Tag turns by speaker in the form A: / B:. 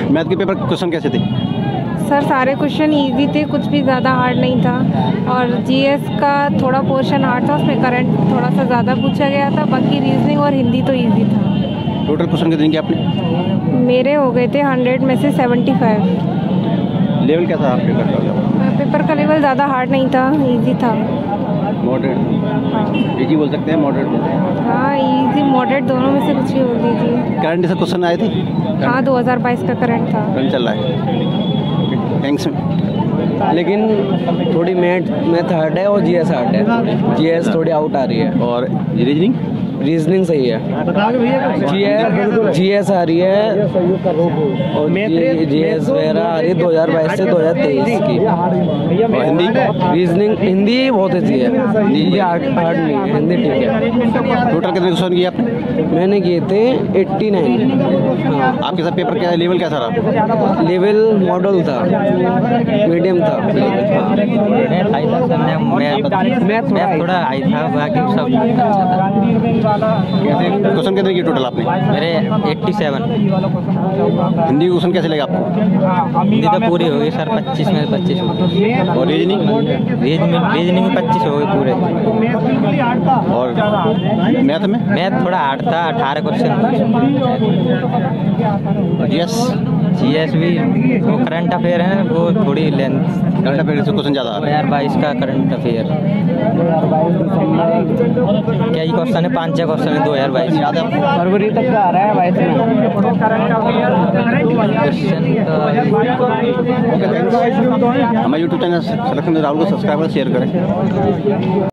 A: Math के paper question कैसे थे?
B: सर सारे क्वेश्चन इजी थे, कुछ भी ज़्यादा हार्ड नहीं था। और जीएस का थोड़ा पोर्शन हार्ड था, उसमें करंट थोड़ा सा ज़्यादा पूछा गया था। बाकी रीजनिंग और हिंदी तो इजी था।
A: टोटल क्वेश्चन कितने किए आपने?
B: मेरे हो गए थे 100 में से 75।
A: लेवल कैसा था आपके पेपर का?
B: पेपर का लेवल ज़्यादा हार्ड नहीं था, इजी था।
A: मॉडरेट?
B: हाँ,
A: इजी बोल सकते हैं, मॉडरेट बोल सकते हैं।
B: हाँ इजी मॉडरेट दोनों में से कुछ ही बोल दीजिए।
A: करंट से क्वेश्चन आए थे?
B: हाँ 2022 का करंट था।
A: करंट चल रहा है। थैंक्स।
C: लेकिन थोड़ी मैथ हार्ड है और जीएस हार्ड है। जीएस थोड़ी आउट आ रही है।
A: और रीजनिंग?
C: रीजनिंग सही है। जीएस आ रही है और जीएस वगैरह आ रही है 2022 से 2023 की।
A: और हिंदी?
C: रीजनिंग हिंदी बहुत अच्छी है। हिंदी हार्ड नहीं है, हिंदी ठीक है।
A: टोटल कितने क्वेश्चन किए आपने?
C: मैंने किए थे 89। हाँ,
A: आपके साथ पेपर क्या लेवल कैसा रहा?
C: लेवल मॉडल था, मीडियम था।
D: मैं थोड़ा हाई था, बाकी सब अच्छा था।
A: क्वेश्चन कितने किए टोटल आपने?
D: मेरे 87।
A: हिंदी क्वेश्चन कैसे लगे आपको?
D: हिंदी तो पूरी हो गई सर, 25 में 25।
A: और रीजनिंग?
D: रीजनिंग में 25 हो गई पूरे।
A: और मैथ में?
D: मैथ थोड़ा हार्ड था, 18 क्वेश्चन।
A: जीएस?
D: जीएस भी वो करंट अफेयर है, वो थोड़ी लेंथ।
A: करंट अफेयर से क्वेश्चन ज़्यादा आ रहा है।
D: 2022 का करंट अफेयर क्या ही क्वेश्चन है, 5 क्वेश्चन है 2022।
C: फरवरी तक का आ रहा है 22 में
D: क्वेश्चन
A: हमारे यूट्यूब चैनल सिलेक्शन राहुल को सब्सक्राइब और शेयर करें।